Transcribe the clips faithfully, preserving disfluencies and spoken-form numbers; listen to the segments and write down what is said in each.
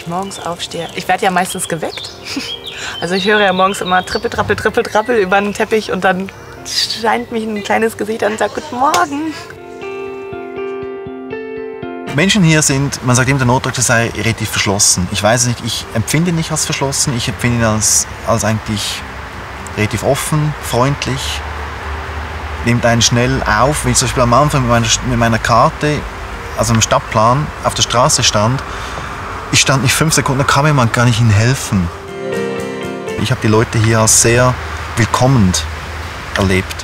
morgens aufstehe. Ich werde ja meistens geweckt. Also ich höre ja morgens immer Trippel, Trappel, Trippel, Trappel über den Teppich und dann scheint mich ein kleines Gesicht an und sagt Guten Morgen. Menschen hier sind, man sagt immer, der Notdoktor sei relativ verschlossen. Ich weiß nicht, ich empfinde ihn nicht als verschlossen, ich empfinde ihn als, als eigentlich relativ offen, freundlich, nimmt einen schnell auf, wie ich zum Beispiel am Anfang mit meiner, mit meiner Karte, also im Stadtplan, auf der Straße stand. Ich stand nicht fünf Sekunden, da kam jemand gar nicht ihnen helfen. Ich habe die Leute hier als sehr willkommen erlebt.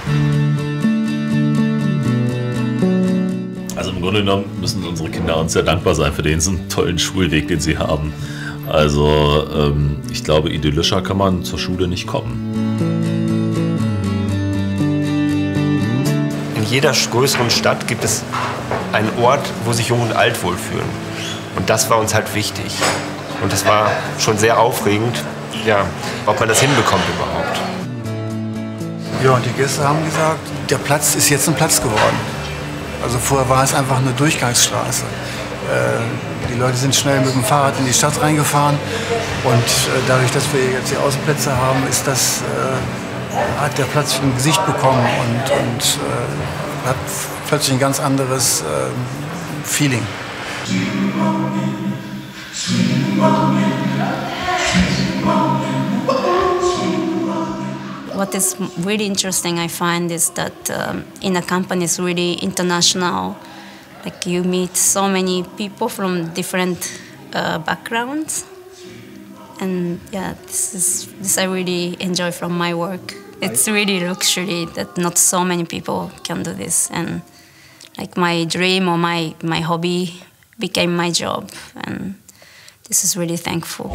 Also im Grunde genommen müssen unsere Kinder uns sehr dankbar sein für den tollen Schulweg, den sie haben. Also ähm, ich glaube, idyllischer kann man zur Schule nicht kommen. In jeder größeren Stadt gibt es einen Ort, wo sich Jung und Alt wohlfühlen. Und das war uns halt wichtig. Und das war schon sehr aufregend, ja, ob man das hinbekommt überhaupt. Ja, und die Gäste haben gesagt, der Platz ist jetzt ein Platz geworden. Also vorher war es einfach eine Durchgangsstraße. Äh, die Leute sind schnell mit dem Fahrrad in die Stadt reingefahren. Und äh, dadurch, dass wir jetzt die Außenplätze haben, ist das, äh, hat der Platz ein Gesicht bekommen und, und äh, hat plötzlich ein ganz anderes äh, Feeling. What is really interesting, I find, is that um, in a company is really international. Like you meet so many people from different uh, backgrounds, and yeah, this is this I really enjoy from my work. It's really luxury that not so many people can do this, and like my dream or my my hobby became my job, and this is really thankful.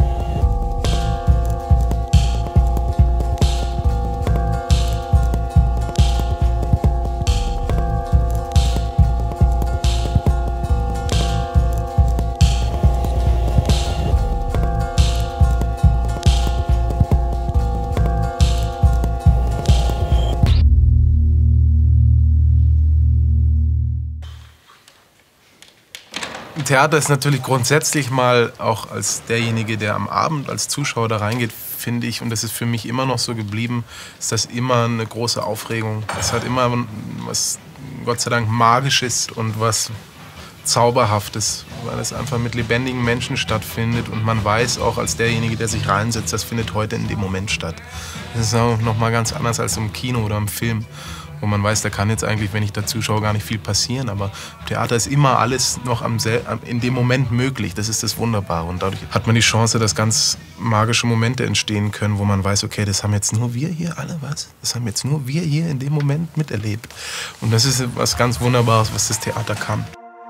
Theater ist natürlich grundsätzlich mal, auch als derjenige, der am Abend als Zuschauer da reingeht, finde ich, und das ist für mich immer noch so geblieben, ist das immer eine große Aufregung. Es hat immer was, Gott sei Dank, Magisches und was Zauberhaftes, weil es einfach mit lebendigen Menschen stattfindet und man weiß auch als derjenige, der sich reinsetzt, das findet heute in dem Moment statt. Das ist auch noch mal ganz anders als im Kino oder im Film, wo man weiß, da kann jetzt eigentlich, wenn ich da zuschaue, gar nicht viel passieren. Aber im Theater ist immer alles noch am in dem Moment möglich. Das ist das Wunderbare. Und dadurch hat man die Chance, dass ganz magische Momente entstehen können, wo man weiß, okay, das haben jetzt nur wir hier alle, was? Das haben jetzt nur wir hier in dem Moment miterlebt. Und das ist was ganz Wunderbares, was das Theater kann.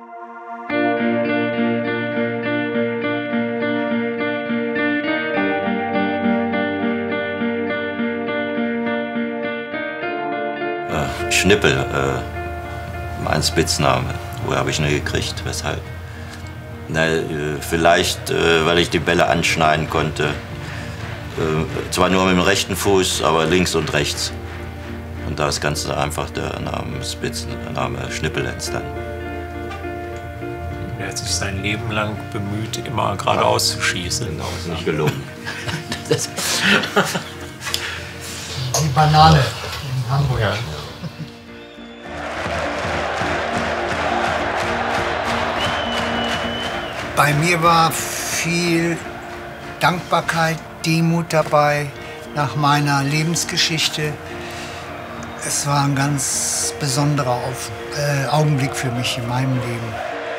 Schnippel, äh, mein Spitzname. Woher habe ich ihn gekriegt? Weshalb? Na, äh, vielleicht, äh, weil ich die Bälle anschneiden konnte. Äh, zwar nur mit dem rechten Fuß, aber links und rechts. Und da ist ganz einfach der Name, Spitzname Schnippel entstanden. Er hat sich sein Leben lang bemüht, immer geradeaus zu schießen. Genau, ist nicht gelungen. Die Banane in Hamburg. Ja. Bei mir war viel Dankbarkeit, Demut dabei nach meiner Lebensgeschichte. Es war ein ganz besonderer Auf äh, Augenblick für mich in meinem Leben.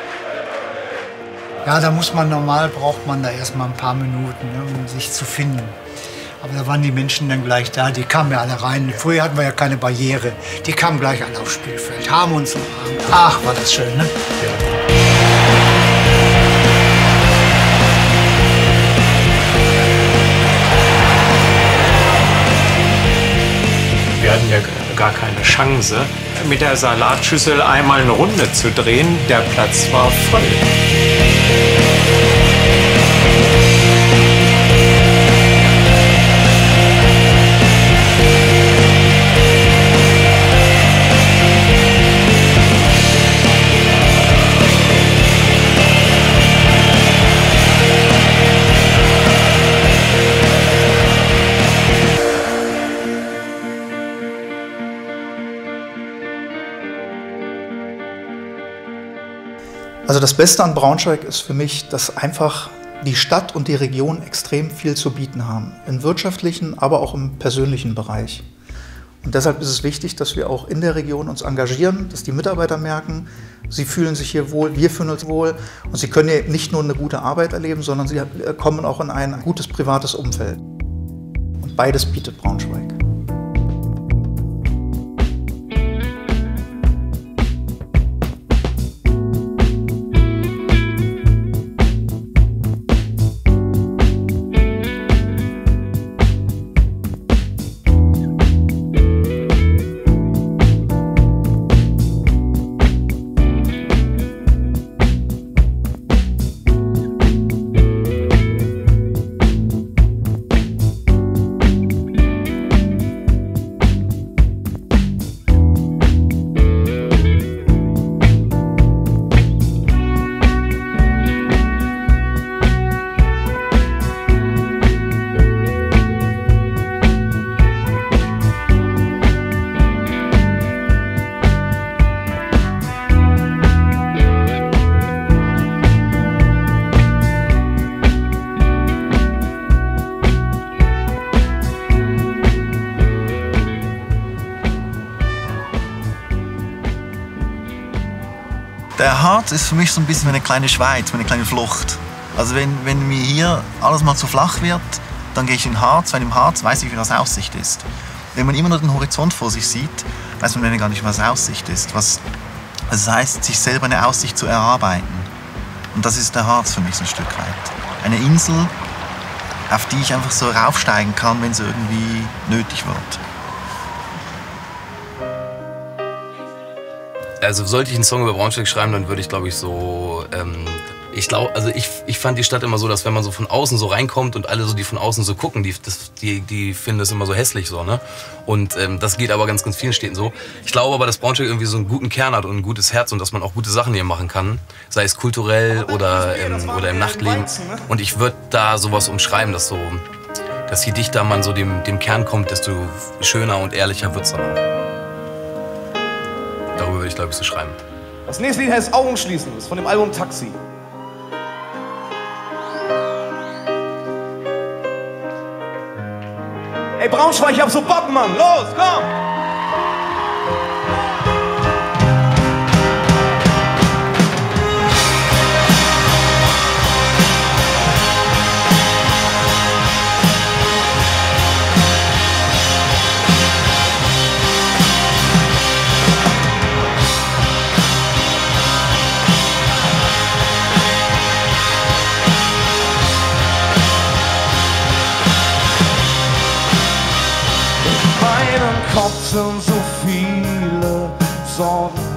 Ja, da muss man normal, braucht man da erstmal ein paar Minuten, ne, um sich zu finden. Aber da waren die Menschen dann gleich da, die kamen ja alle rein. Früher hatten wir ja keine Barriere. Die kamen gleich alle aufs Spielfeld, haben uns umarmt. Ach, war das schön, ne? Ja. Wir hatten ja gar keine Chance, mit der Salatschüssel einmal eine Runde zu drehen. Der Platz war voll. Also das Beste an Braunschweig ist für mich, dass einfach die Stadt und die Region extrem viel zu bieten haben. Im wirtschaftlichen, aber auch im persönlichen Bereich. Und deshalb ist es wichtig, dass wir auch in der Region uns engagieren, dass die Mitarbeiter merken, sie fühlen sich hier wohl, wir fühlen uns wohl. Und sie können hier nicht nur eine gute Arbeit erleben, sondern sie kommen auch in ein gutes privates Umfeld. Und beides bietet Braunschweig. Der Harz ist für mich so ein bisschen wie eine kleine Schweiz, wie eine kleine Flucht. Also wenn, wenn mir hier alles mal zu flach wird, dann gehe ich in den Harz, weil im Harz weiß ich, wie das Aussicht ist. Wenn man immer nur den Horizont vor sich sieht, weiß man gar nicht, was Aussicht ist. Was, also das heißt, sich selber eine Aussicht zu erarbeiten. Und das ist der Harz für mich so ein Stück weit. Eine Insel, auf die ich einfach so raufsteigen kann, wenn es irgendwie nötig wird. Also sollte ich einen Song über Braunschweig schreiben, dann würde ich, glaube ich, so, ähm, ich glaube, also ich, ich fand die Stadt immer so, dass wenn man so von außen so reinkommt und alle so, die von außen so gucken, die, das, die, die finden das immer so hässlich so, ne? Und ähm, das geht aber ganz, ganz vielen Städten so. Ich glaube aber, dass Braunschweig irgendwie so einen guten Kern hat und ein gutes Herz und dass man auch gute Sachen hier machen kann, sei es kulturell oder, ähm, oder im Nachtleben. Und ich würde da sowas umschreiben, dass so, dass je dichter man so dem, dem Kern kommt, desto schöner und ehrlicher wird's dann auch. Darüber würde ich, glaube ich, so schreiben. Das nächste Lied heißt Augen schließen, das ist von dem Album Taxi. Ey Braunschweig, ich hab so Bock, Mann, los, komm! Kopf sind so viele Sorgen